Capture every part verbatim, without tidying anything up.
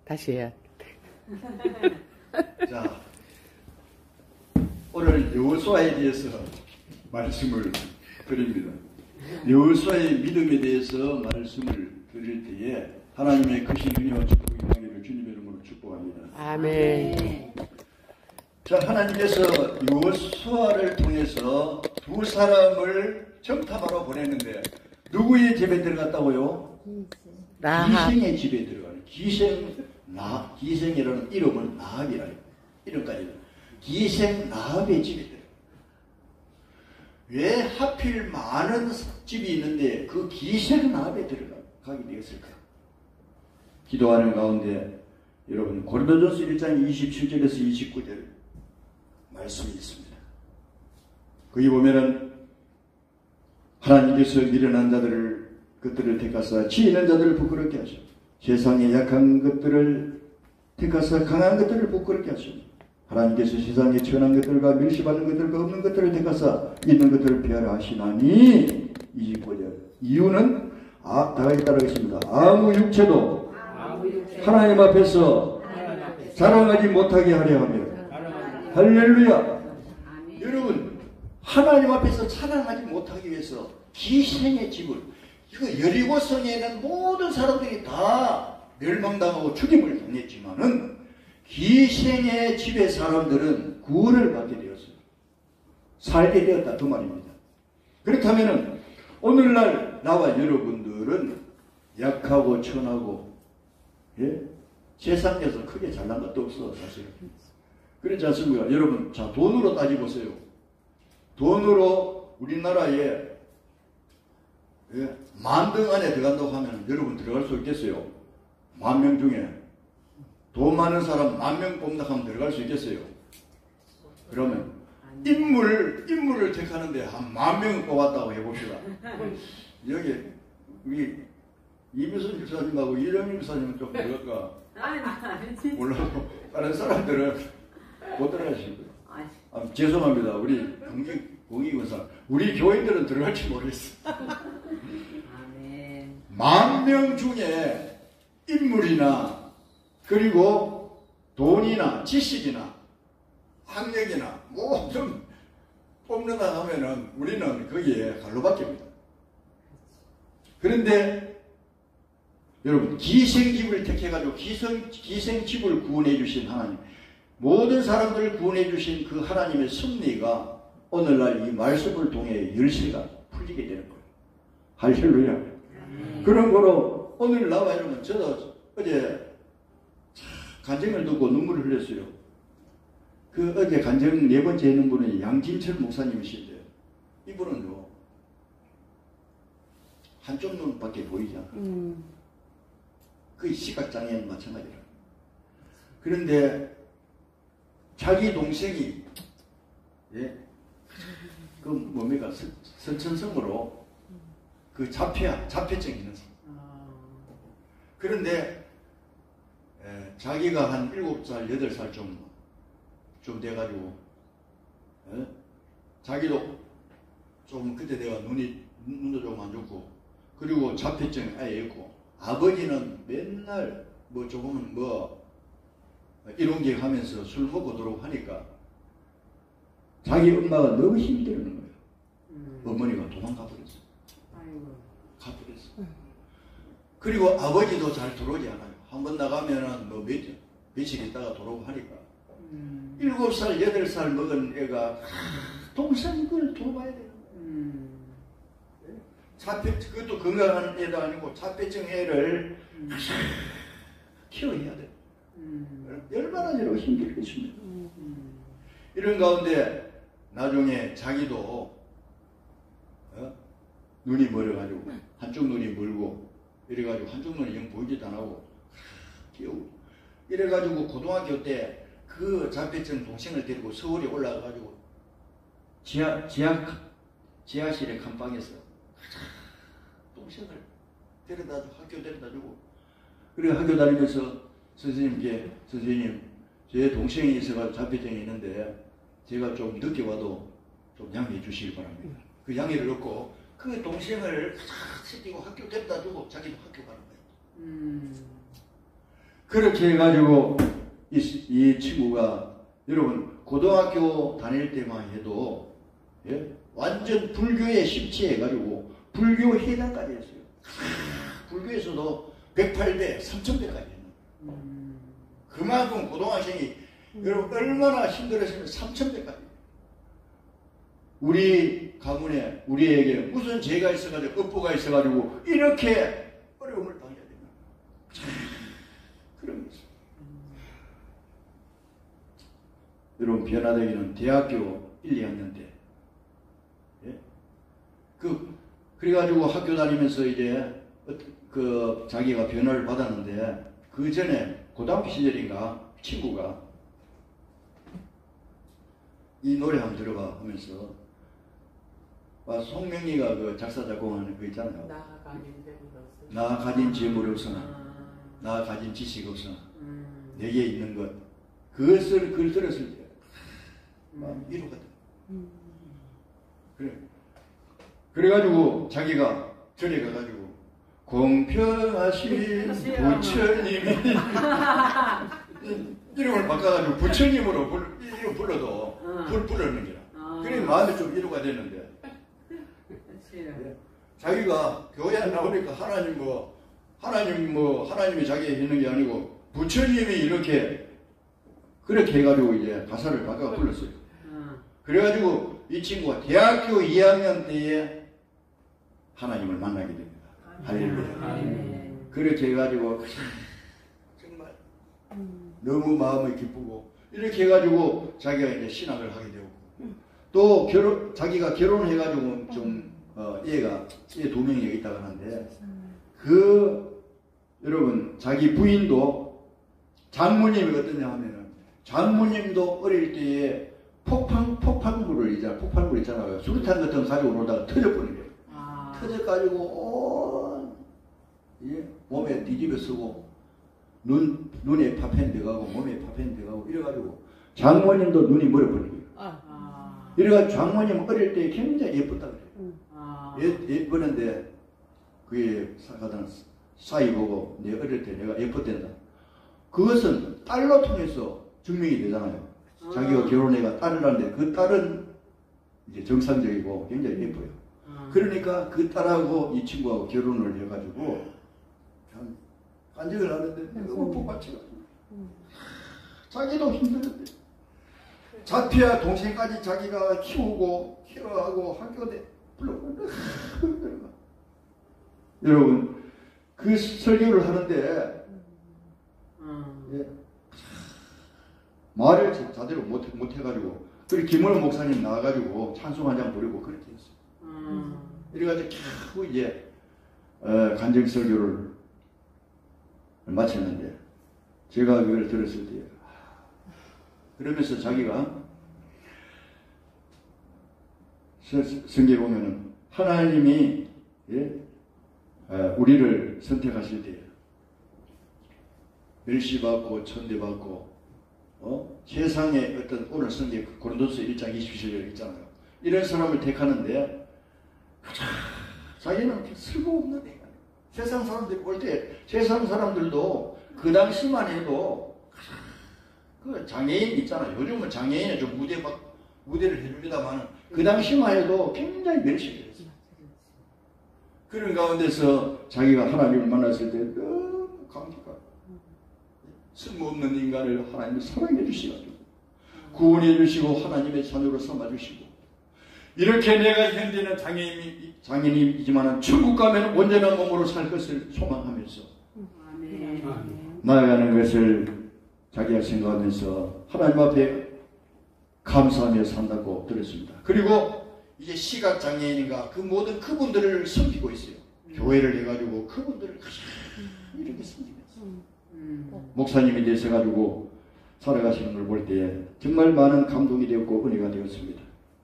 다시 해야 자, 오늘 여호수아에 대해서 말씀을 드립니다. 여호수아의 믿음에 대해서 말씀을 드릴 때에 하나님의 크신 은혜와 축복이 임하기를 주님의 이름으로 축복합니다. 아멘. 자, 하나님께서 여호수아를 통해서 두 사람을 정탐하러 보냈는데 누구의 집에 들어갔다고요? 라합. 기생의 집에 들어가는 기생 나 기생이라는 이름은 라합이라 이름까지 기생 라합의 집에 들어가. 왜 하필 많은 집이 있는데 그 기생 라합에 들어가게 되었을까? 기도하는 가운데 여러분 고린도전서 일 장 이십칠 절에서 이십구 절 말씀이 있습니다. 거기 보면은 하나님께서 미련한 자들을 것들을 택하사 지 있는 자들을 부끄럽게 하시고 세상에 약한 것들을 택하사 강한 것들을 부끄럽게 하시고 하나님께서 세상에 천한 것들과 멸시받는 것들과 없는 것들을 택하사 있는 것들을 피하라 하시나니 이십구 절 이유는 아, 다 같이 따라하겠습니다. 아무 육체도 하나님 앞에서 자랑하지 못하게 하려 하며 할렐루야. 여러분 하나님 앞에서 자랑하지 못하기 위해서 기생의 집을 이거 여리고성에는 모든 사람들이 다 멸망당하고 죽임을 당했지만은 기생의 집의 사람들은 구원을 받게 되었어요. 살게 되었다 그 말입니다. 그렇다면은 오늘날 나와 여러분들은 약하고 천하고 예? 세상에서 크게 잘난 것도 없어 사실. 그렇지 않습니까? 여러분 자 돈으로 따져보세요. 돈으로 우리나라에 예? 만등 안에 들어간다고 하면 여러분 들어갈 수 있겠어요? 만 명 중에 돈 많은 사람 만 명 뽑는다 하면 들어갈 수 있겠어요? 그러면 인물, 인물을 택하는데 한 만 명을 뽑았다고 해봅시다. 여기 우리 이미순 집사님하고 이령임 집사님은 좀 들어갈까? 몰라도 다른 사람들은 못 들어가시고요. 아, 죄송합니다. 우리 공익, 공익원사 우리 교인들은 들어갈지 모르겠어. 만 명 중에 인물이나 그리고 돈이나 지식이나 학력이나 모든 뽑는다 하면은 우리는 거기에 갈로밖에 없니다. 그런데 여러분 기생집을 택해가지고 기생, 기생집을 구원해 주신 하나님 모든 사람들을 구원해 주신 그 하나님의 섭리가 오늘날 이 말씀을 통해 열쇠가 풀리게 되는 거예요. 할렐루야. 음. 그런 거로 오늘 나와 여러분 저도 어제 간증을 듣고 눈물을 흘렸어요. 그 어제 간증 네 번째 했는 분은 양진철 목사님이신데 이분은요 한쪽 눈밖에 보이지 않아요. 음. 그 시각장애는 마찬가지라. 그런데 자기 동생이 예, 그 뭡니까 선, 선천성으로 그 자폐야 자폐증이 있는 사람. 그런데 에, 자기가 한 일곱 살 여덟 살 좀 좀 돼가지고 에? 자기도 좀 그때 내가 눈이 눈도 좀 안 좋고 그리고 자폐증이 아예 있고 아버지는 맨날 뭐 조금은 뭐 이런 게 하면서 술 먹고 들어오고 하니까 자기 엄마가 너무 힘들어하는 거예요. 음. 어머니가 도망가 버렸어. 가버렸어. 음. 그리고 아버지도 잘 들어오지 않아요. 한번 나가면은 뭐 며칠, 며칠 있다가 들어오고 하니까 음. 일곱 살, 여덟 살 먹은 애가 동생 그걸 돌봐야 되는 거예요. 음. 자폐, 그것도 건강한 애도 아니고 자폐증 애를 음. 키워야 돼. 음. 얼마나 여러분 힘들겠습니까? 음. 이런 가운데 나중에 자기도 어? 눈이 멀어가지고 한쪽 눈이 멀고 이래가지고 한쪽 눈이 영 보이지도 안 하고 귀여워. 이래가지고 고등학교 때 그 자폐증 동생을 데리고 서울에 올라가가지고 지하, 지하, 지하실에 감방에서 동생을 데려다주고 학교 데려다주고 그리고 학교 다니면서 선생님께 선생님 제 동생이 있어가지고 자폐증이 있는데 제가 좀 늦게 와도 좀 양해해 주시기 바랍니다. 그 양해를 얻고 그 동생을 싹 시키고 학교 데려다주고 자기도 학교 가는 거예요. 음. 그렇게 해가지고 이, 이 친구가 여러분 고등학교 다닐 때만 해도 예? 완전 불교에 심취해가지고 불교 회당까지 했어요. 불교에서도 백팔 배, 삼천 배까지 했는 음. 그만큼 고등학생이 음. 여러분 얼마나 힘들었으면 삼천 배까지. 우리 가문에 우리에게 무슨 죄가 있어가지고 업보가 있어가지고 이렇게 어려움을 당해야 되나? 그런 거죠. 여러분 변화되기는 대학교 일, 이 학년 때, 예? 그 그래가지고 학교 다니면서 이제 그 자기가 변화를 받았는데 그 전에 고등학교 시절인가 친구가 이 노래 한번 들어봐 하면서 아, 송명리가 그 작사 작곡하는 거 있잖아요. 나 가진 재물 없으나 나 가진 재물 없으나 아. 나 가진 지식 없으나 음. 내게 있는 것 그것을 글 들었을 때 막 음. 위로가 돼. 음. 그래. 그래가지고 자기가 절에 가가지고 공평하신 부처님이 이름을 바꿔가지고 부처님으로 불, 이름 불러도 어. 불 부르는 게라. 어. 그래 마음이 좀 위로가 되는데. 예. 자기가 교회 안 나오니까 하나님 뭐 하나님 뭐 하나님이 자기에 있는 게 아니고 부처님이 이렇게 그렇게 해가지고 이제 가사를 바꿔 불렀어요. 어. 그래가지고 이 친구가 대학교 이 학년 때에 하나님을 만나게 됩니다. 할렐루야. 그렇게 해가지고 정말 너무 마음이 기쁘고 이렇게 해가지고 자기가 이제 신학을 하게 되고 또 결혼 자기가 결혼해가지고 좀 어, 얘가 얘 두 명이 여기 있다가 하는데 그 여러분 자기 부인도 장모님이 어떠냐 하면은 장모님도 어릴 때에 폭탄 폭탄물을 이제 폭탄물 있잖아요. 수류탄 같은 거 가지고 놀다가 터져버린 거예요. 아. 터져가지고 온 예? 몸에 뒤집어 쓰고 눈 눈에 파편 들어가고 몸에 파편 들어가고 이래가지고 장모님도 눈이 멀어버린 거예요. 아. 이래가지고 장모님 어릴 때 굉장히 예뻤다 그래요. 아. 예, 예쁘는데 그게 사가던 사이 보고 내 어릴 때 내가 예뻤댄다. 그것은 딸로 통해서 증명이 되잖아요. 아. 자기가 결혼해가 딸을 하는데 그 딸은 이제 정상적이고 굉장히 예뻐요. 아. 그러니까 그 딸하고 이 친구하고 결혼을 해가지고 참 간증을 하는데 너무 복받쳐가지고 자기도 힘들었대. 자피야 동생까지 자기가 키우고 키워하고 학교에 불러고 여러분 그 설교를 하는데 음. 예, 말을 제대로 못, 못해가지고 그리고 김원호 목사님 나와가지고 찬송 한 장 부르고 그렇게 했어요. 음. 이래가지고 겨우 이제 어, 간증 설교를 마쳤는데 제가 그걸 들었을 때 그러면서 자기가 성경에 보면은 하나님이 예? 어, 우리를 선택하실 때 멸시받고 천대받고 어? 세상에 어떤 오늘 성경 고린도서 일 장 이십칠 절 있잖아요. 이런 사람을 택하는데 자기는 쓸모없는 애가 세상 사람들이 볼 때 세상 사람들도 그 당시만 해도 그 장애인 있잖아요. 요즘은 장애인에 좀 무대 막 무대를 해줍니다만 그 당시만 해도 굉장히 멸시를 했어요. 그런 가운데서 자기가 하나님을 만났을 때 너무 감격하고 쓸모없는 인간을 하나님을 사랑해 주시가지고 구원해 주시고 하나님의 자녀로 삼아 주시고 이렇게 내가 현재는 장애인이, 장애인이지만 천국 가면 온전한 몸으로 살 것을 소망하면서 아멘. 나아가는 것을 자기가 생각하면서 하나님 앞에 감사하며 산다고 들었습니다. 그리고 이제 시각장애인인가 그 모든 그분들을 섬기고 있어요. 음. 교회를 해가지고 그분들을 이렇게 섬기면서 음. 목사님이 되셔가지고 살아가시는 걸 볼 때 정말 많은 감동이 되었고 은혜가 되었습니다.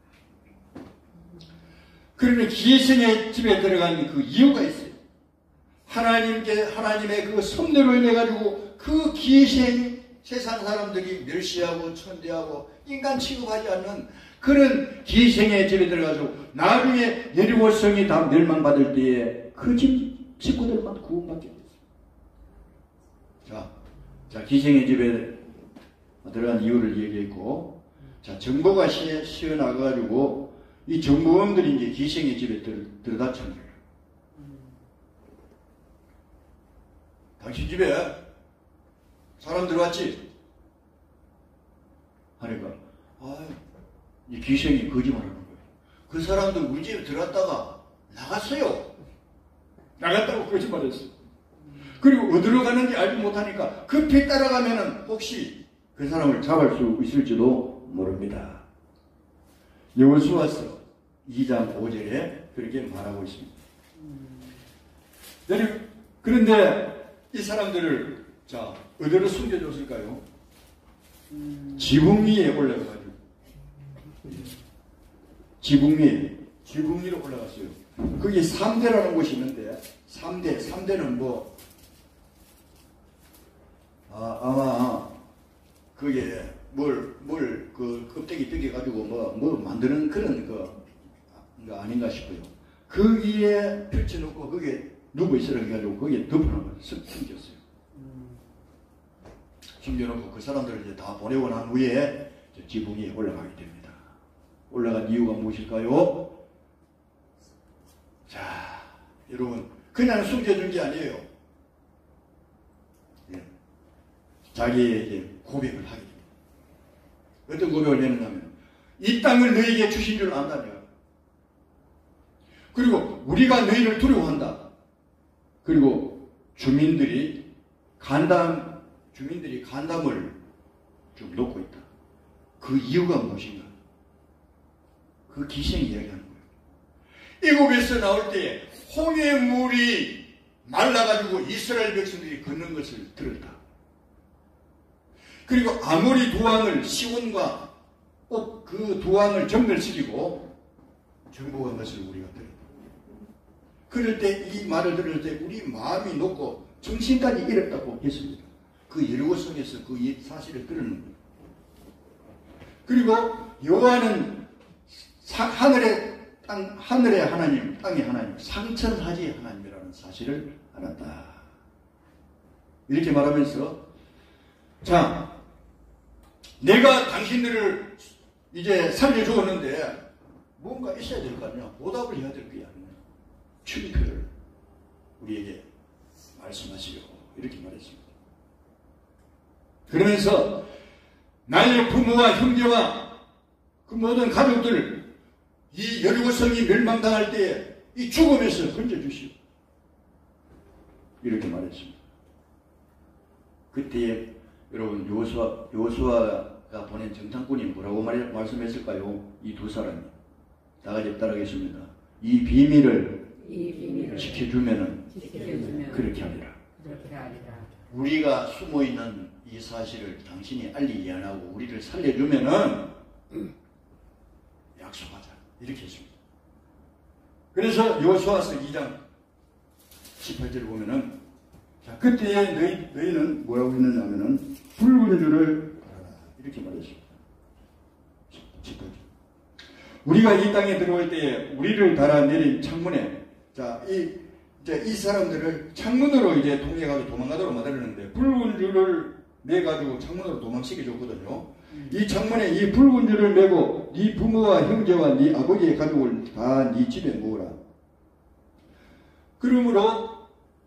그러면 기생의 집에 들어간 그 이유가 있어요. 하나님께 하나님의 그 섭리로 인해 가지고 그 기생 세상 사람들이 멸시하고 천대하고 인간 취급하지 않는 그런 기생의 집에 들어가서 나중에 여리고성이 다 멸망받을 때에 그 집 식구들만 구원받게 됐어요. 자, 자, 기생의 집에 들어간 이유를 얘기했고, 자, 정보가 시어나가가지고, 이 정보원들이 이제 기생의 집에 들, 들어다친 거예요. 당신 집에 사람 들어왔지? 하니까, 아, 이 기생이 거짓말하는 거예요. 그 사람들 우리 집에 들어왔다가 나갔어요. 나갔다고 거짓말했어요. 그리고 어디로 가는지 알지 못하니까 급히 따라가면은 혹시 그 사람을 잡을 수 있을지도 모릅니다. 여호수아서 이 장 오 절에 그렇게 말하고 있습니다. 음. 그런데 이 사람들을 자 어디로 숨겨줬을까요? 음. 지붕 위에 올라가가지고 지붕 위에 지붕 위로 올라갔어요. 거기 삼 대라는 곳이 있는데 삼 대, 삼 대는 뭐 아, 아마 그게 뭘, 뭘, 그 껍데기 뜯겨가지고 뭐, 뭐 만드는 그런 거 아닌가 싶어요. 그 위에 펼쳐놓고 거기에 누구 있으라 해가지고 거기에 덮어놓은 숨겼어요. 숨겨놓고 그 사람들을 이제 다 보내고 난 후에 지붕 위에 올라가게 됩니다. 올라간 이유가 무엇일까요? 자, 여러분, 그냥 숨겨준 게 아니에요. 예. 자기에게 고백을 하게 됩니다. 어떤 고백을 내느냐면, 이 땅을 너희에게 주신 줄 안다며. 그리고 우리가 너희를 두려워한다. 그리고 주민들이 간담, 주민들이 간담을 좀 놓고 있다. 그 이유가 무엇인가? 그 기생 이야기하는 거예요. 애굽에서 나올 때 홍해 물이 말라가지고 이스라엘 백성들이 걷는 것을 들었다. 그리고 아모리 두왕을 시온과 꼭 그 두왕을 정멸시키고 정복한 것을 우리가 들었다. 그럴 때 이 말을 들을 때 우리 마음이 높고 정신까지 잃었다고 했습니다. 그 여리고성에서 그 사실을 들은 거예요. 그리고 여호와는 하늘의 땅, 하늘의 하나님, 땅의 하나님, 상천하지의 하나님이라는 사실을 알았다. 이렇게 말하면서, 자, 내가 당신들을 이제 살려주었는데 뭔가 있어야 될 거 아니야. 보답을 해야 될 거야. 층표를 우리에게 말씀하시오. 이렇게 말했습니다. 그러면서 나의 부모와 형제와 그 모든 가족들 이 여리고성이 멸망당할 때에 이 죽음에서 건져주시오. 이렇게 말했습니다. 그때에 여러분 여호수아, 여호수아가 보낸 정탐꾼이 뭐라고 말, 말씀했을까요? 이 두 사람이 다 같이 따라하겠습니다. 이 비밀을, 이 비밀을 지켜주면은, 지켜주면 그렇게 하리라. 그렇게 하리라. 우리가 숨어있는 이 사실을 당신이 알리지 않고 우리를 살려주면은 음. 약속하자. 이렇게 했습니다. 그래서 여호수아서 이 장 십팔 절을 보면은, 자, 그때에 너희, 너희는 뭐라고 했느냐면은, 붉은 줄을 알아라. 이렇게 말했습니다. 십팔 절. 우리가 이 땅에 들어올 때에 우리를 달아내린 창문에, 자, 이, 이제 이 사람들을 창문으로 이제 동행하고 도망가도록 만들었는데, 붉은 줄을 매가지고 창문으로 도망시켜줬거든요. 이 창문에 이 붉은 줄을 매고 네 부모와 형제와 네 아버지의 가족을 다 네 집에 모으라. 그러므로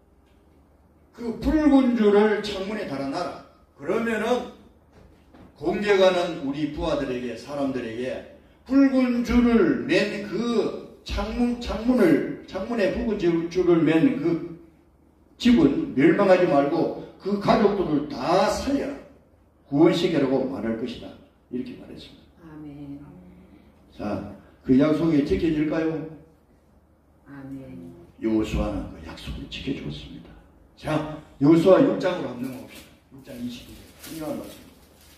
그 붉은 줄을 창문에 달아놔라. 그러면은 공격하는 우리 부하들에게, 사람들에게 붉은 줄을 맨 그 창문, 창문을, 창문에 붉은 줄을 맨 그 집은 멸망하지 말고 그 가족들을 다 살려라. 구원시키라고 말할 것이다. 이렇게 말했습니다. 아멘. 자, 그 약속이 지켜질까요? 아멘. 여호수아는 그 약속을 지켜주었습니다. 자, 여호수아 육 장으로 한번 넘어갑시다. 육 장 이십이 절. 중요한 말씀입니다.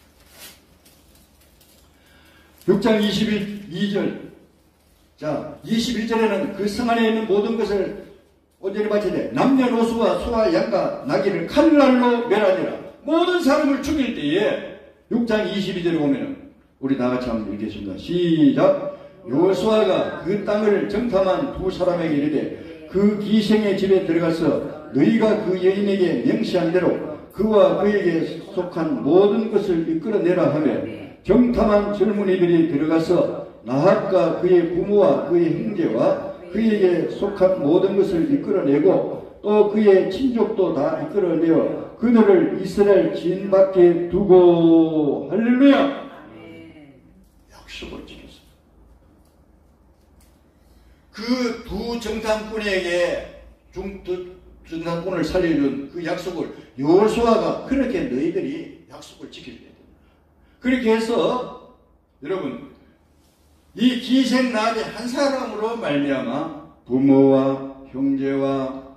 육 장 이십이 절. 자, 이십일 절에는 그 성 안에 있는 모든 것을 온전히 바치되 남녀노소와 소와 양과 나귀를 칼날로 멸하니라. 모든 사람을 죽일 때에 육 장 이십이 절에 보면은 우리 다같이 한번 읽겠습니다. 시작. 여호수아가 그 땅을 정탐한 두 사람에게 이르되 그 기생의 집에 들어가서 너희가 그 여인에게 명시한 대로 그와 그에게 속한 모든 것을 이끌어내라 하며 정탐한 젊은이들이 들어가서 나합과 그의 부모와 그의 형제와 그에게 속한 모든 것을 이끌어내고 또 그의 친족도 다 이끌어내어 그들을 이스라엘 진 밖에 두고 할렐루야 약속을 지켰습니다. 그 두 정탐꾼에게 중, 정탐꾼을 살려준 그 약속을 여호수아가 그렇게 너희들이 약속을 지켜줘야 된다. 그렇게 해서 여러분 이 기생 나비 한 사람으로 말미암아 부모와 형제와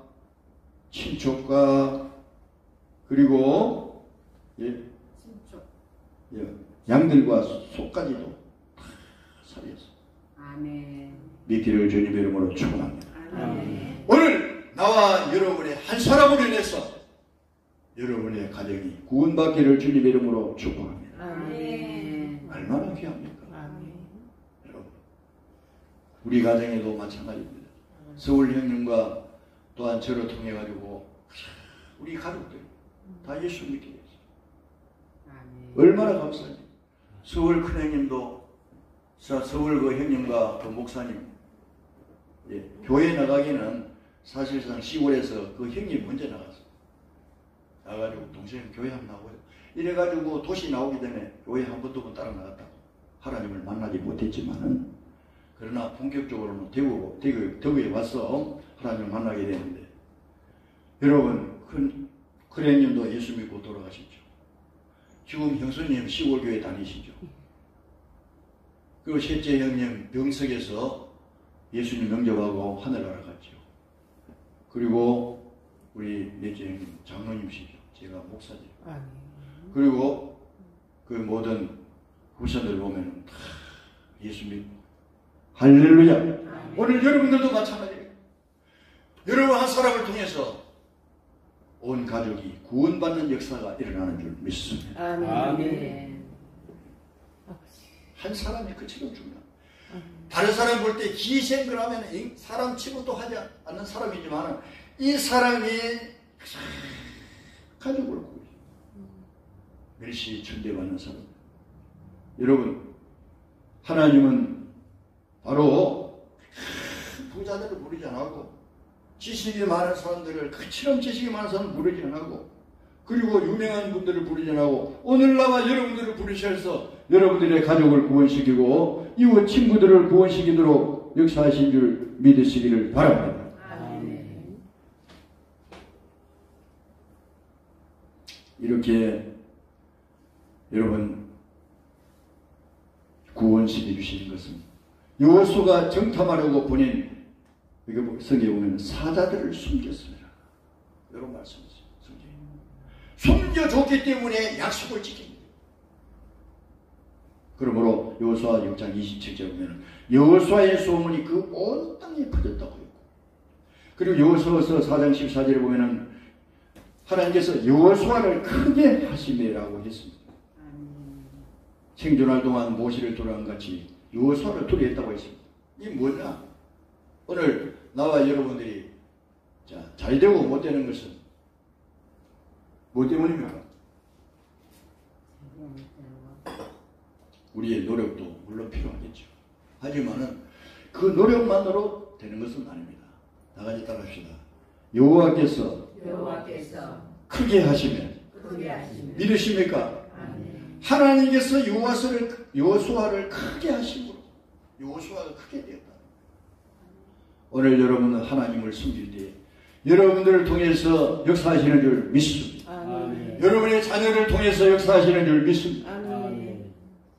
친족과 그리고 예, 친족. 예, 양들과 소까지도 다 살렸어. 아멘. 믿기를 주님 이름으로 축원합니다. 아멘. 오늘 나와 여러분의 한 사람으로 인해서 여러분의 가정이 구원받기를 주님 이름으로 축복합니다. 아멘. 얼마나 귀합니까? 아멘. 여러분, 우리 가정에도 마찬가지입니다. 서울 형님과 또한 저를 통해 가지고 우리 가족들 다 예수 믿게 됐어요. 아멘. 얼마나 감사해요. 서울 큰 형님도 서울 그 형님과 그 목사님 예, 교회 나가기는 사실상 시골에서 그 형님 먼저 나갔어요. 나가지고 동생 교회 한번 나오고요. 이래가지고 도시 나오기 전에 교회 한 번 두 번 따라 나갔다고 하나님을 만나지 못했지만은 그러나 본격적으로는 대구, 대구, 대구에 와서 하나님을 만나게 되는데 여러분 큰, 큰 형님도 예수 믿고 돌아가셨죠. 지금 형수님 시골교회 다니시죠. 그리고 셋째 형님 병석에서 예수님 영접하고 하늘나라 갔죠. 그리고 우리 넷째 형님 장로님이시죠. 제가 목사죠. 아멘. 그리고 그 모든 후손들 보면 다 예수 믿고 할렐루야. 아멘. 오늘 여러분들도 마찬가지예요. 여러분 한 사람을 통해서 온 가족이 구원받는 역사가 일어나는 줄 믿습니다. 아멘. 아멘. 한 사람이 그치로 중요합니다. 다른 사람 볼 때 기생을 하면 사람 취급도 하지 않는 사람이지만 이 사람이 가족을 구해요. 멸시 천대받는 사람. 여러분 하나님은 바로 부자들을 부르지 않고 지식이 많은 사람들을 그처럼 지식이 많은 사람을 부르지 않고 그리고 유명한 분들을 부르지 않고 오늘 나와 여러분들을 부르셔서 여러분들의 가족을 구원시키고 이웃 친구들을 구원시키도록 역사하신 줄 믿으시기를 바랍니다. 아멘. 이렇게 여러분 구원시켜 주시는 것은 여호수아가 정탐하려고 보낸 이거 성경에 보면 사자들을 숨겼습니다. 이런 말씀이죠. 숨겨줬기 때문에 약속을 지킵니다. 그러므로 여호수아 육 장 이십칠 절에 보면 여호수아의 소문이 그 온 땅에 퍼졌다고 했고 그리고 여호수아서 사 장 십사 절에 보면 하나님께서 여호수아를 크게 하시매라고 했습니다. 생존할 동안 모세를 돌아간 같이 여호수아를 두려했다고 했습니다. 이게 뭐냐? 오늘 나와 여러분들이 자, 잘 되고 못 되는 것은 뭐 때문입니까? 우리의 노력도 물론 필요하겠죠. 하지만은 그 노력만으로 되는 것은 아닙니다. 나가지 따라합시다. 여호와께서 여호와께서 크게 하시면 크게 하시면 믿으십니까? 아멘. 하나님께서 여호와를 여호수아를 크게 하심으로 여호수아가 크게 되었다. 오늘 여러분은 하나님을 숨길 때 여러분들을 통해서 역사하시는 줄 믿습니다. 아멘. 여러분의 자녀를 통해서 역사하시는 줄 믿습니다. 아멘.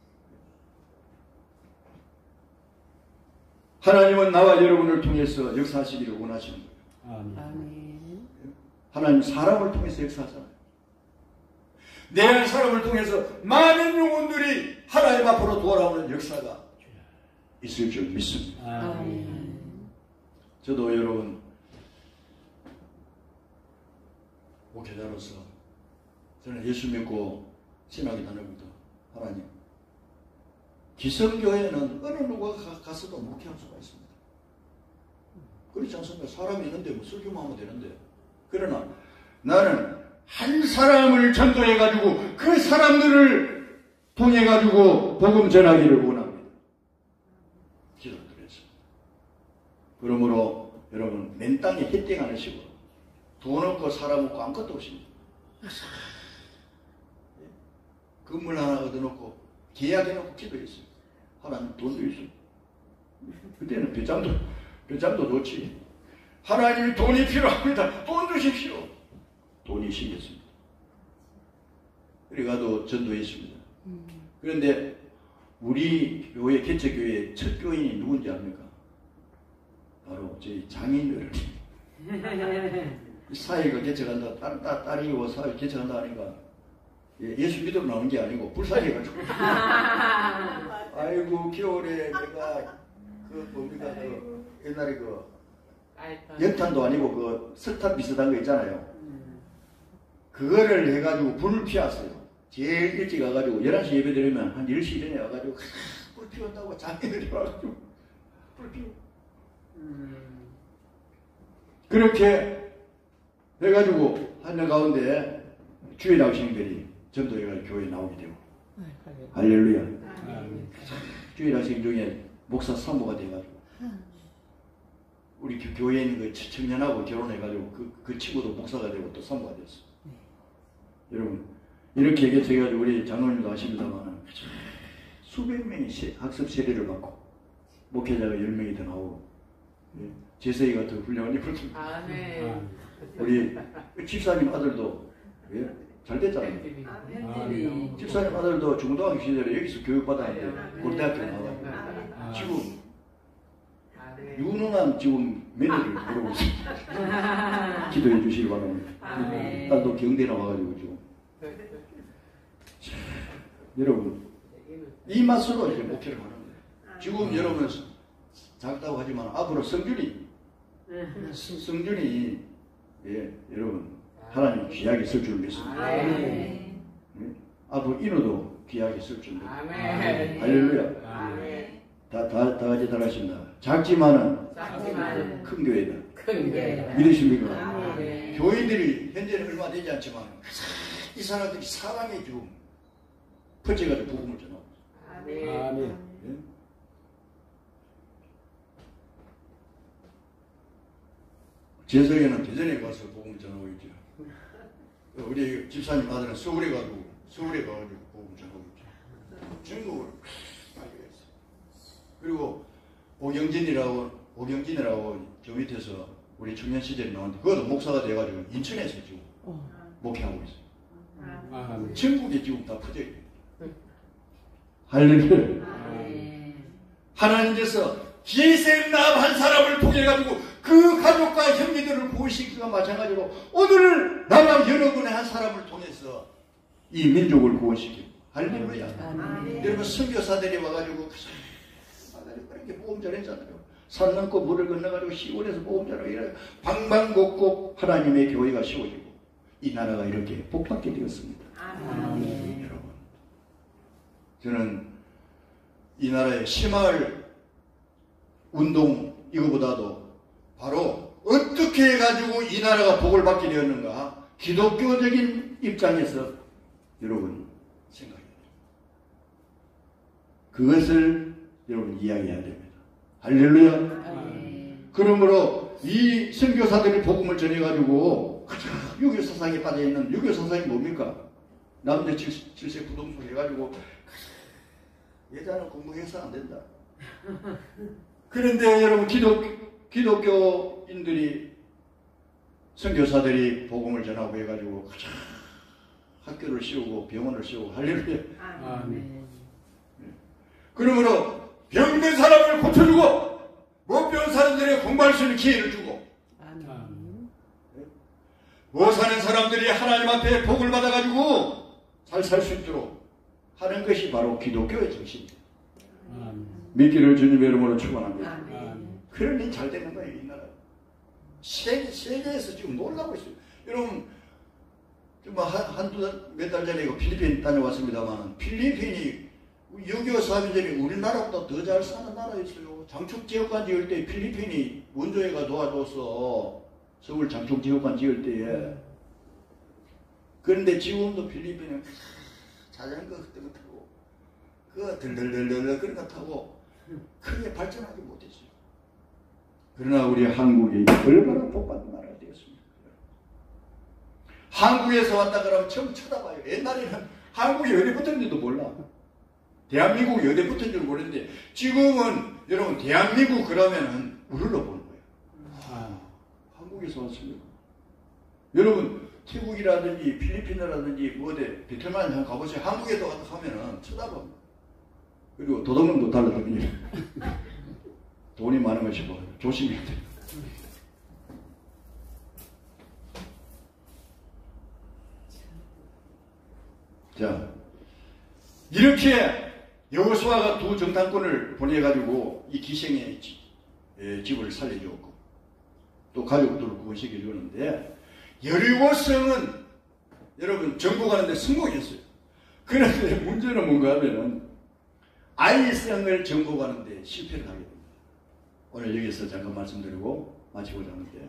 하나님은 나와 여러분을 통해서 역사하시기를 원하시는 거예요. 아멘. 하나님 사람을 통해서 역사하잖아요. 내 한 사람을 통해서 많은 영혼들이 하나님 앞으로 돌아오는 역사가 있을 줄 믿습니다. 아멘. 저도 여러분 목회자로서 저는 예수 믿고 신학이 다녀부터 하나님 기성교회는 어느 누가 가서도 목회할 수가 있습니다. 그렇지 않습니까? 사람이 있는데 뭐 설교만 하면 되는데 그러나 나는 한 사람을 전도해가지고 그 사람들을 통해가지고 복음 전하기를 원합니다. 기도드렸습니다. 그러므로 여러분 맨 땅에 햇땡 안 하시고 돈 없고 사람 없고 아무것도 없습니다. 건물 하나 얻어놓고 계약해놓고 기도했어요. 하나님 돈도 있어요. 그때는 벼장도 벼장도 좋지. 하나님 돈이 필요합니다. 돈 주십시오. 돈이 생겼습니다. 그래가도 전도했습니다. 그런데 우리 교회 개척교회 첫 교인이 누군지 압니까? 바로 저희 장인들. 사회가 개척한다, 딸, 딸, 딸이고 사회 개척한다 하니까 예수 믿으러 나오는 게 아니고 불쌍해가지고. 아이고 겨울에 내가 그 뭡니까 그 옛날에 그 연탄도 아니고 그 석탄 비슷한 거 있잖아요. 그거를 해가지고 불을 피웠어요. 제일 일찍 와가지고 열한 시 예배 드리면 한 열 시 전에 와가지고 불 피웠다고 장애들이 와가지고 불 피워. 그렇게 해가지고 하는 가운데 주일 학생들이 전도해가지고 교회에 나오게 되고 할렐루야. 주일 학생 중에 목사 사모가 돼가지고 우리 교회에 있는 그 청년하고 결혼해가지고 그, 그 친구도 목사가 되고 또 사모가 됐어. 여러분 이렇게 얘기해가지고 우리 장로님도 아십니다만 수백 명이 학습 세례를 받고 목회자가 열 명이 더 나오고 제세이가 더 훌륭한 일을 우리 집사님 아들도 예? 잘 됐잖아요. 아멘. 집사님 아들도 중고등학교 시절에 여기서 교육받았는데 고대학교 나와가지고 지금 유능한 지금 매너를 부르고 있습니다. 기도해 주시기 바랍니다. 아멘. 딸도 경대 나와가지고 지금. 여러분 이 맛으로 이제 목회를 하는 거예요. 지금 여러분 작다고 하지만 앞으로 성준이 성준이 예 여러분 하나님 귀하게 쓸 줄 믿습니다. 예? 앞으로 인호도 귀하게 쓸 줄 믿습니다. 할렐루야. 다, 다, 다 같이 따라하십니다. 작지만은, 작지만은 큰 교회다. 큰 교회다. 믿으십니까? 아멘. 교회들이 현재는 얼마 되지 않지만 이 사람들이 사랑의 주 퍼져가지고 복음을 전하고 아멘. 아멘. 예? 제석에는 대전에 가서 복음을 전하고 있죠. 우리 집사님 아들은 서울에 가고 서울에 가가지고 복음을 전하고 있죠. 전국을 알려했어요. 그리고 오경진이라고 오경진이라고 저 밑에서 우리 청년 시절에 나왔는데 그것도 목사가 돼가지고 인천에서 지금 목회하고 있어요. 아멘. 전국에 지금 다 퍼져 있어요. 할렐루야. 아멘. 하나님께서 기생남 한 사람을 통해 가지고 그 가족과 형제들을 구원시킨 것과 마찬가지로 오늘 나와 여러분의 한 사람을 통해서 이 민족을 구원시키고 할렐루야. 아멘. 여러분 선교사들이 와가지고 그렇게 보험 전했잖아요. 산 넘고 물을 건너가지고 시골에서 보험 전하고 이래 방방곡곡 하나님의 교회가 세워지고 이 나라가 이렇게 복받게 되었습니다. 아멘. 여러분 저는 이 나라의 새마을 운동 이거보다도 바로 어떻게 해가지고 이 나라가 복을 받게 되었는가 기독교적인 입장에서 여러분 생각해야 돼요. 그것을 여러분 이야기해야 됩니다. 할렐루야. 아멘. 그러므로 이 선교사들이 복음을 전해가지고 유교 사상에 빠져있는 유교 사상이 뭡니까? 남자 칠세 부동산 해가지고 여자는 공부해서 안 된다. 그런데 여러분 기독, 기독교인들이 선교사들이 복음을 전하고 해가지고 학교를 씌우고 병원을 씌우고 할렐루야. 아멘. 그러므로 병든 사람을 고쳐주고 못 배운 사람들의 공부할 수 있는 기회를 주고 아멘. 못 사는 사람들이 하나님 앞에 복을 받아가지고 잘 살 수 있도록 하는 것이 바로 기독교의 정신입니다. 아멘. 믿기를 주님의 이름으로 축원합니다. 아멘. 그러니 잘 되는 거예요, 이 나라. 세계, 세계에서 지금 놀라고 있어요. 여러분, 좀 한, 한두 몇 달 전에 이거 필리핀 다녀왔습니다만, 필리핀이 유교 사회들이 우리나라보다 더 잘 사는 나라였어요. 장충체육관 지을 때 필리핀이 원조회가 도와줘서 서울 장충체육관 지을 때에 그런데 지금도 필리핀은 자전거 같은 거 타고 그 들들들들 그런 거 타고 크게 발전하지 못했어요. 그러나 우리 한국이 얼마나 복받은 나라가 되었습니까? 한국에서 왔다 그러면 처음 쳐다봐요. 옛날에는 한국이 어디 붙었는지도 몰라. 대한민국이 어디 붙은 줄 모르는데 지금은 여러분 대한민국 그러면은 우르르 보는 거예요. 아, 한국에서 왔습니다. 여러분 태국이라든지 필리핀이라든지 뭐 어디 베트남 한번 가보세요. 한국에도 가면은 쳐다봅니다. 그리고 도둑놈도 달라듭니다. 돈이 많은 것이 뭐 조심해야 돼요. 자, 이렇게 여호수아가 두 정탐꾼을 보내가지고 이 기생의 집을 살려주었고 또 가족들을 구원시켜 주는데 여리고성은 여러분 정복하는데 성공했어요. 그런데 문제는 뭔가 하면은 아이성을 정복하는데 실패를 하게 됩니다. 오늘 여기서 잠깐 말씀드리고 마치고자 하는데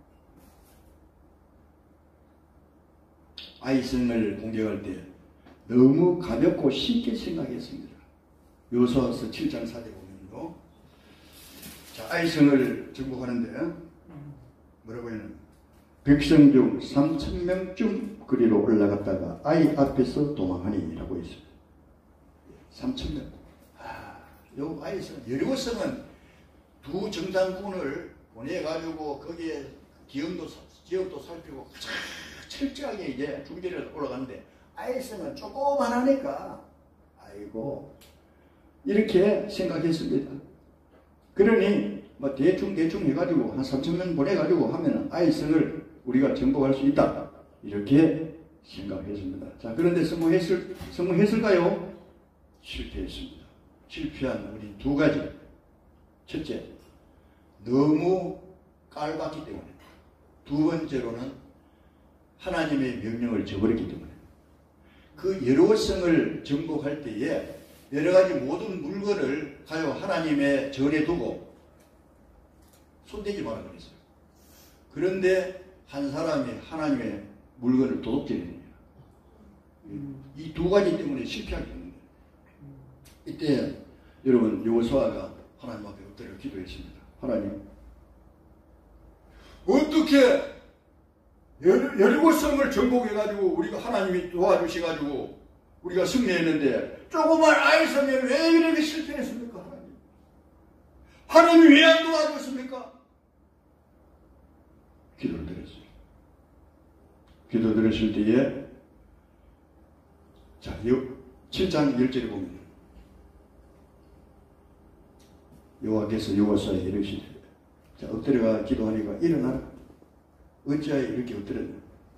아이성을 공격할 때 너무 가볍고 쉽게 생각했습니다. 요소와서 칠 장 사 절 보면요. 자, 아이성을 정복하는데 뭐라고 했냐면 백성 중 삼천 명쯤 거리로 올라갔다가 아이 앞에서 도망하니라고 했습니다. 삼천 명. 아, 요 아이성 여리고성은 두 정탐꾼을 보내가지고 거기에 기업도 지역도 살피고 철저하게 이제 준비를 올라가는데 아이성은 조그만하니까 아이고 이렇게 생각했습니다. 그러니 뭐 대충 대충 해가지고 한 삼천 명 보내가지고 하면은 아이성을 우리가 정복할 수 있다 이렇게 생각했습니다. 자, 그런데 성공했을 성공했을까요? 실패했습니다. 실패한 우리 두 가지. 첫째, 너무 깔봤기 때문에. 두 번째로는 하나님의 명령을 저버렸기 때문에. 그 여리고성을 정복할 때에 여러 가지 모든 물건을 가요 하나님의 전에 두고 손대지 말라 그랬어요. 그런데 한 사람이 하나님의 물건을 도둑질했네요. 이 두 가지 때문에 실패하게 됩니다. 이때 여러분 여호수아가 하나님 앞에 엎드려 기도했습니다. 하나님, 어떻게 여리고성을 정복해가지고 우리가 하나님이 도와주셔가지고 우리가 승리했는데 조그만 아이성에 왜 이렇게 실패했습니까? 하나님, 하나님이 왜 안 도와줬습니까? 기도를 드렸어요. 기도 드렸을 때에 자, 칠 장 일 절에 보면 여호와께서 여호수아에게 이르시되 자, 엎드려가 기도하니까 일어나라. 어찌하여 이렇게 엎드렸냐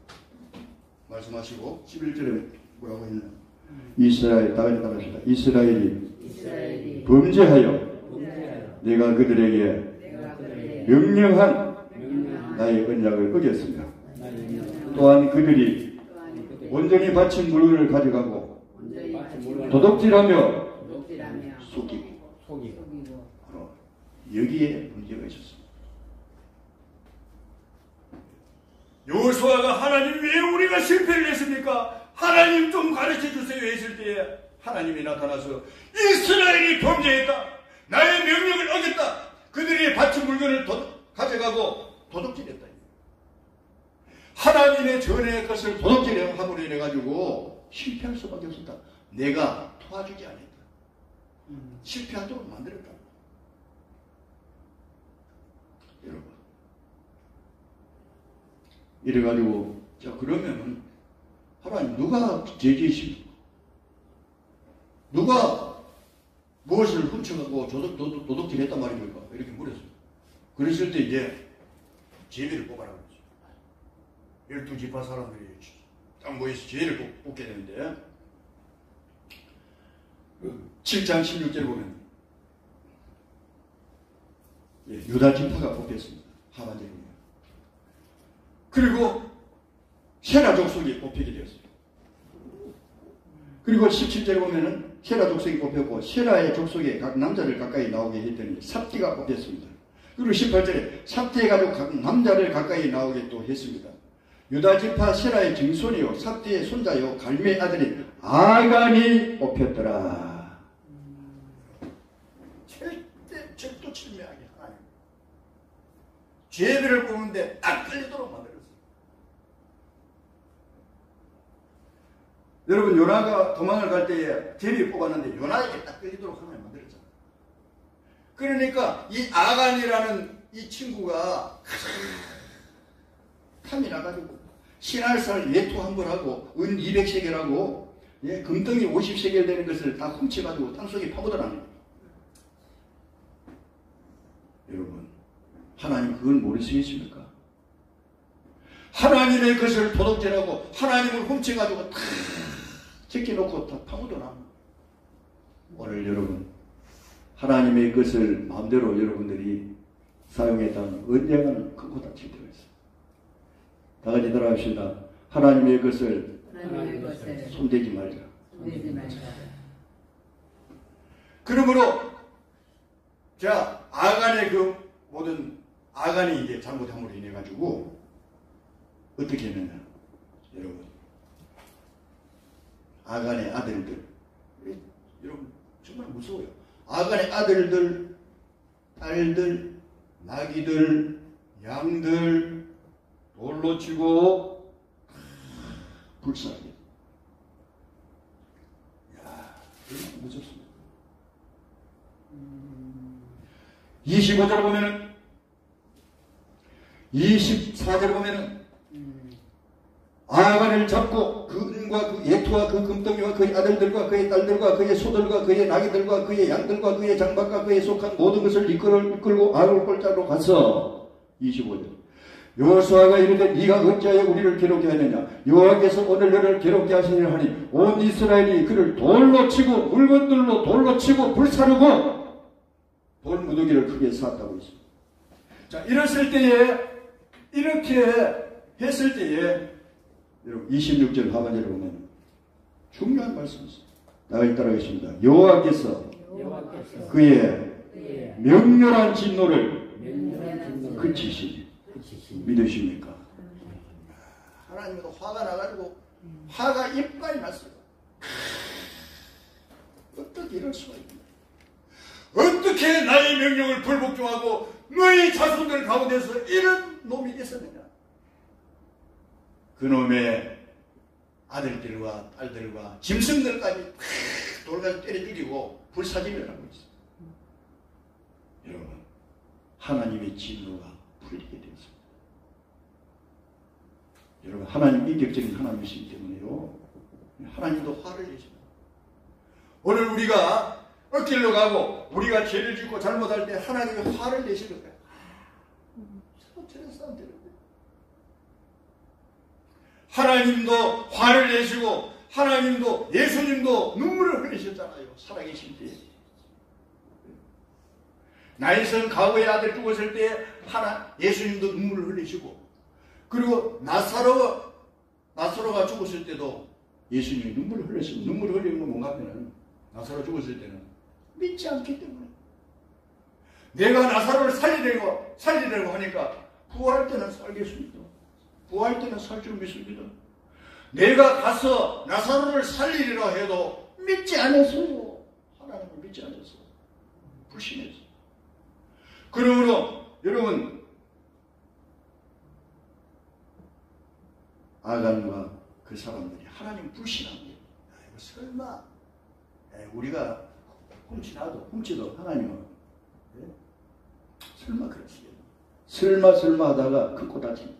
말씀하시고 십일 절에 뭐라고 했나? 이스라엘 다같이 따라합시다. 이스라엘이, 이스라엘이 범죄하여, 범죄하여 내가 그들에게, 내가 그들에게 명령한, 명령한 나의 언약을 어겼습니다. 또한 그들이 온전히 바친 물건을 가져가고 도둑질하며 속이고 바로 여기에 문제가 있었습니다. 여호수아가 하나님 왜 우리가 실패를 했습니까? 하나님 좀 가르쳐 주세요 했을 때에 하나님이 나타나서 이스라엘이 범죄했다. 나의 명령을 어겼다. 그들이 바친 물건을 도, 가져가고 도둑질했다. 하나님의 전의 것을 도둑질함으로 인해 가지고 실패할 수밖에 없었다. 내가 도와주지 않았다. 음. 실패하도록 만들었다. 여러분, 이래가지고 자 그러면은 하나님 누가 죄지으십니까? 누가 무엇을 훔쳐가고 도둑, 도둑, 도둑질했단 말입니까? 이렇게 물었어요. 그랬을 때 이제 제비를 뽑아라 그랬어요. 열두 지파 사람들이 딱 모여서 제비를 뽑게 되는데 칠 장 십육 절에 보면 예, 유다 지파가 뽑혔습니다. 하반절에 보면. 그리고 세라 족속이 뽑히게 되었어요. 그리고 십칠 절에 보면은 세라 족속이 뽑혔고 세라의 족속에 각 남자를 가까이 나오게 했더니 삽디가 뽑혔습니다. 그리고 십팔 절에 삽디의 가족 각 남자를 가까이 나오게 또 했습니다. 유다지파 세라의 증손이요 삽디의 손자요 갈미의 아들이 아간이 뽑혔더라. 절대 절도칠매하게 하나님 죄들을 보는데 딱 걸리도록 만들었어요. 여러분 요나가 도망을 갈 때에 제비 뽑았는데 요나에게 딱 걸리도록 하나님 만들었잖아요. 그러니까 이 아간이라는 이 친구가 탐이 나가지고 신할살 외투 한 벌 하고 은 이백 세겔하고 예, 금덩이 오십 세겔 되는 것을 다 훔쳐가지고 땅속에 파묻어놨는 거예요. 여러분 하나님 그걸 모르시겠습니까? 하나님의 것을 도둑질하고 하나님을 훔쳐가지고 다 제껴놓고 다 파묻어놨는 거예요. 오늘 여러분 하나님의 것을 마음대로 여러분들이 사용했다면 언젠가는 크고 다칠 때가 있어요. 다 같이 따라합시다. 하나님의 것을, 하나님의 것을 손대지 말자. 손대지 말자. 그러므로 자 아간의 그 모든 아간이 이제 잘못함으로 인해 가지고 어떻게 했느냐, 여러분 아간의 아들들, 여러분 정말 무서워요. 아간의 아들들, 딸들, 나귀들, 양들 돌로 치고 불사하게. 야, 이거 무섭습니다. 이십오 절 보면은, 이십사 절 보면은 아간을 잡고 그 은과 그 예토와 그 금덩이와 그의 아들들과 그의 딸들과 그의 소들과 그의 나귀들과 그의 양들과 그의 장막과 그에 속한 모든 것을 이끌어, 이끌고 아울 골짜기로 가서, 이십오 절 여호수아가 이르되 네가 어찌하여 우리를 괴롭게 하느냐, 여호와께서 오늘 너를 괴롭게 하시려 하니 온 이스라엘이 그를 돌로 치고 물건들로 돌로 치고 불사르고 돌 무더기를 크게 쌓았다고 했습니다. 자, 이랬을 때에, 이렇게 했을 때에 여러분 이십육 절 하반절에 보면 중요한 말씀이 있습니다. 나가 따라가겠습니다. 여호와께서 그의 명렬한 진노를 그치시니 믿으십니까? 하나님도 화가 나가지고 화가 이빨이 났어요. 어떻게 이럴 수가 있냐? 어떻게 나의 명령을 불복종하고 너희 자손들 가운데서 이런 놈이 있었느냐? 그놈의 아들들과 딸들과 짐승들까지 돌가서 때려 죽이고 불사질을 하고 있어요. 여러분, 하나님의 진노가 풀리게 되었습니다. 여러분, 하나님 인격적인 하나님이시기 때문에요, 하나님도 화를 내십니다. 오늘 우리가 어길로 가고 우리가 죄를 짓고 잘못할 때 하나님이 화를 내시는 거예요. 저런 사람 되는데 하나님도 화를 내시고 하나님도 예수님도 눈물을 흘리셨잖아요. 살아계실 때. 나일선 가우의 아들 죽었을 때 하나 예수님도 눈물을 흘리시고, 그리고 나사로 나사로가 죽었을 때도 예수님이 눈물을 흘리시고, 눈물을 흘리는 건 뭔가 하면 나사로 죽었을 때는 믿지 않기 때문에, 내가 나사로를 살리려고 살리려고 하니까 부활할 때는 살겠습니다. 부활할 때는 살 줄 믿습니다. 내가 가서 나사로를 살리리라 해도 믿지 않았어요. 하나님을 믿지 않았어요. 불신했어요. 그러므로 여러분, 아간과 그 사람들이 하나님 불신한 게, 아이고 설마 에이, 우리가 훔치나도 훔치도 하나님은 네? 설마 그러시겠나? 설마 설마 하다가 큰 꼬 다칩니다.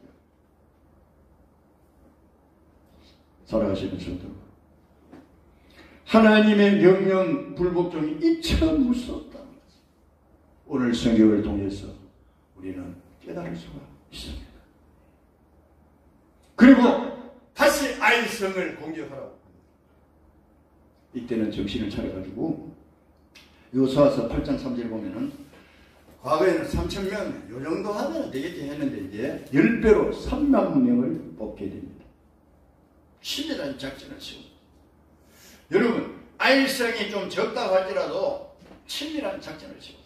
살아가시는 성도, 하나님의 명령 불복종이 이처럼 무섭다는 것을 오늘 성경을 통해서 우리는 깨달을 수가 있습니다. 그리고 다시 아이성을 공격하라고 합니다. 이때는 정신을 차려가지고 요수아서 팔 장 삼 절 보면은, 과거에는 삼천 명 요 정도 하면 되겠지 했는데 이제 십 배로 삼만 명을 뽑게 됩니다. 치밀한 작전을 세웁니다. 여러분, 아이성이 좀 적다고 할지라도 치밀한 작전을 세웠어요.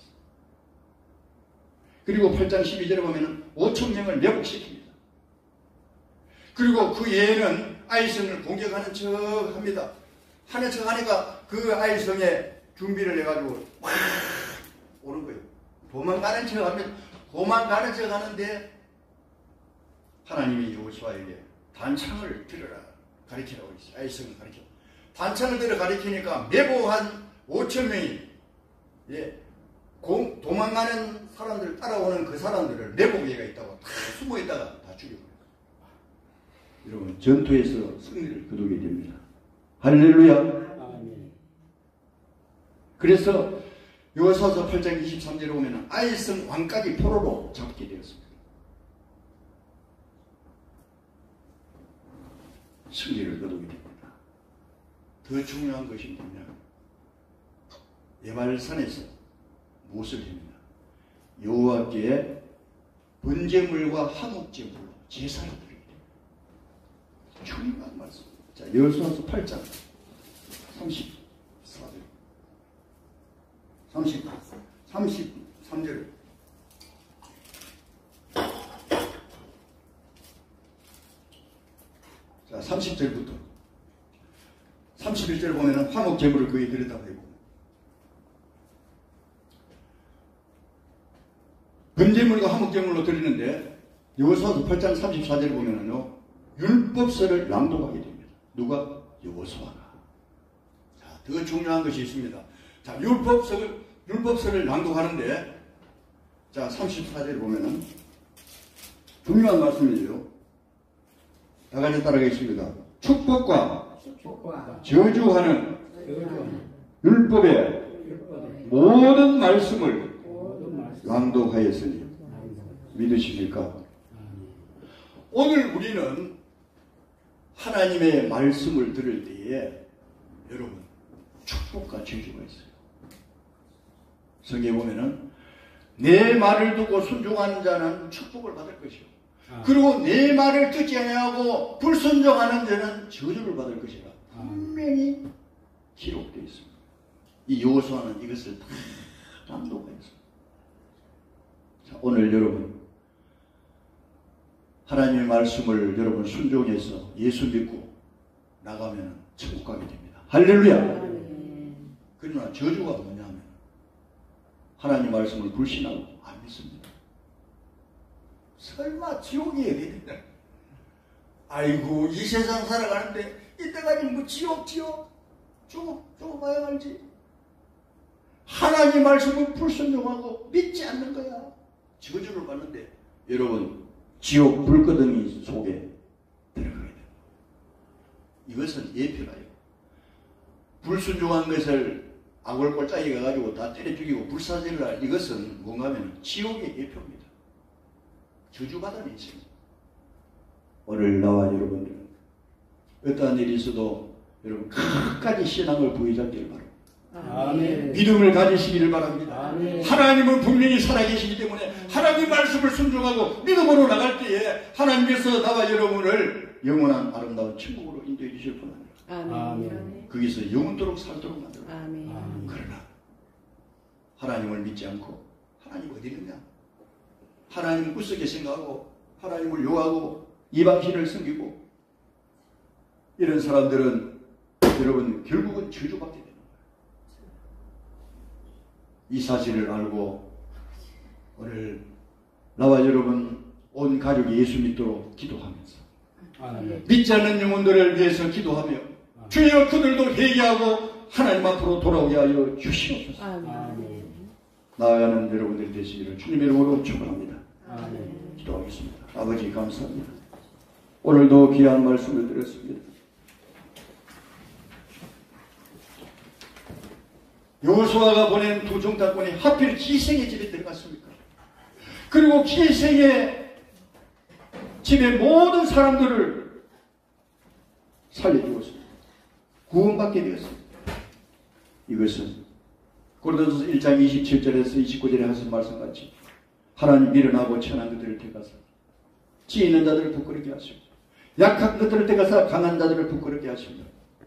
그리고 팔 장 십이 절에 보면은 오천 명을 매복시킵니다. 그리고 그 예는 아이성을 공격하는 척 합니다. 하는 척 하니까 그 아이성에 준비를 해가지고 막 오는 거예요. 도망가는 척 하면 도망가는 척 하는데 하나님이 여호수아에게 단창을 들어라 가리키라고 했어요. 아이성을 가리켜. 단창을 들어 가리키니까 매보 한 오천 명이 예, 공, 도망가는 사람들 따라오는 그 사람들을 내복에가 있다고 다 숨어 있다가 다 죽여버려요. 여러분 전투에서 승리를 거두게 됩니다. 할렐루야. 아멘. 그래서 여호수아서 팔 장 이십삼 절에 보면 아이성 왕까지 포로로 잡게 되었습니다. 승리를 거두게 됩니다. 더 중요한 것이 뭐냐? 예발산에서 무엇을 합니다? 여호와께 번제물과 화목제물로 제사를 드리게 됩니다. 중요한 말씀. 자, 여호수아서 팔 장 삼십사 절. 삼십, 삼십삼 절. 자, 삼십 절부터 삼십일 절 보면은 화목제물을 그에 드렸다고 해요. 번제물과 화목제물로 드리는데 여호수아서 팔 장 삼십사 절에 보면은요 율법서를 낭독하게 됩니다. 누가? 여호수아가. 자, 더 중요한 것이 있습니다. 자, 율법서를 율법서를 낭독하는데 자, 삼십사 절에 보면은 중요한 말씀이에요. 다 같이 따라가겠습니다. 축복과 축복과 저주하는 저주하는 율법의 율법의 모든 말씀을 모든 말씀 낭독하였으니 믿으십니까? 오늘 우리는 하나님의 말씀을 들을 때에 여러분 축복과 저주가 있어요. 성경에 보면은 내 말을 듣고 순종하는 자는 축복을 받을 것이요. 아. 그리고 내 말을 듣지 아니하고 불순종하는 자는 저주를 받을 것이라 분명히 기록되어 있습니다. 이 여호수아는 이것을 다 낭독하였습니다. 자, 오늘 여러분 하나님의 말씀을 여러분 순종해서 예수 믿고 나가면 천국 가게 됩니다. 할렐루야. 그러나 저주가 뭐냐면 하나님 말씀을 불신하고 안 믿습니다. 설마 지옥이 어디 된다. 아이고 이 세상 살아가는데 이때까지 뭐 지옥 지옥 죽어 죽어봐야 알지. 하나님 말씀을 불순종하고 믿지 않는 거야. 저주를 받는데 여러분 지옥 불거덩이 속에 들어가게 됩니다. 이것은 예표라요. 불순종한 것을 악을 꼴짝이 가가지고 다 때려 죽이고 불사질라 이것은 뭔가 하면 지옥의 예표입니다. 저주받은 인생. 오늘 나와 여러분들은 어떠한 일이 있어도 여러분 끝까지 신앙을 부여잡기를 바랍니다. 아멘. 믿음을 가지시기를 바랍니다. 아멘. 하나님은 분명히 살아계시기 때문에 하나님 말씀을 순종하고 믿음으로 나갈 때에 하나님께서 나와 여러분을 영원한 아름다운 천국으로 인도해 주실 분 아니에요. 아멘. 아멘. 거기서 영원토록 살도록 만들어. 아멘. 아멘. 그러나 하나님을 믿지 않고 하나님 어디 있느냐? 하나님을 우습게 생각하고 하나님을 요하고 이방신을 섬기고 이런 사람들은 여러분 결국은 저주받게 됩니다. 이 사실을 알고 오늘 나와 여러분 온 가족이 예수 믿도록 기도하면서 아멘. 믿지 않는 영혼들을 위해서 기도하며 주여 그들도 회개하고 하나님 앞으로 돌아오게 하여 주시옵소서. 아멘. 나아가는 여러분들이 되시기를 주님의 이름으로 축원합니다. 아멘. 기도하겠습니다. 아버지 감사합니다. 오늘도 귀한 말씀을 드렸습니다. 여호수아가 보낸 두 정탐꾼이 하필 기생의 집에 들어갔습니까? 그리고 기생의 집의 모든 사람들을 살려주었습니다. 구원받게 되었습니다. 이것은 고린도전서 일 장 이십칠 절에서 이십구 절에 하신 말씀같이 하나님 미련하고 천한 것들을 택하사 지 있는 자들을 부끄럽게 하시고 약한 것들을 택하사 강한 자들을 부끄럽게 하십니다.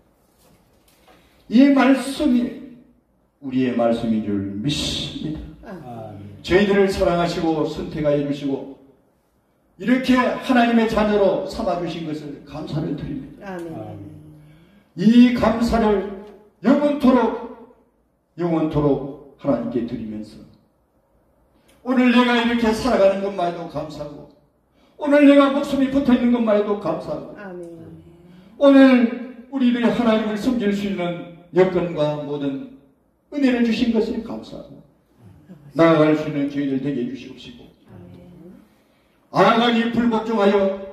이 말씀이 우리의 말씀인 줄 믿습니다. 아멘. 저희들을 사랑하시고 선택하여 주시고 이렇게 하나님의 자녀로 삼아주신 것을 감사를 드립니다. 아멘. 이 감사를 영원토록 영원토록 하나님께 드리면서 오늘 내가 이렇게 살아가는 것만 해도 감사하고 오늘 내가 목숨이 붙어있는 것만 해도 감사하고 아멘. 오늘 우리들이 하나님을 섬길 수 있는 여건과 모든 은혜를 주신 것을 감사하고 나아갈 수 있는 저희들 되게 해주시옵시고 아가니 불복종하여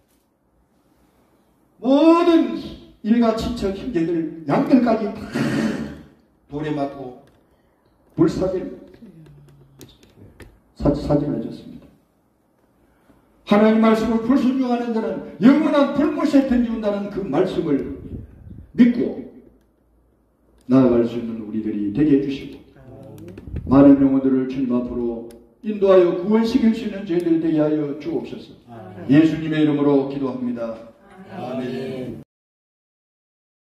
모든 일가 친척 형제들 양들까지 다 돌에 맞고 불사질 사진을 해줬습니다. 하나님 말씀을 불순종하는 자는 영원한 불못에 던지운다는 그 말씀을 믿고 나아갈 수 있는 우리들이 되게 해주시고 많은 영혼들을 주님 앞으로 인도하여 구원시킬 수 있는 저희들 되게 하여 주옵소서. 예수님의 이름으로 기도합니다. 아멘.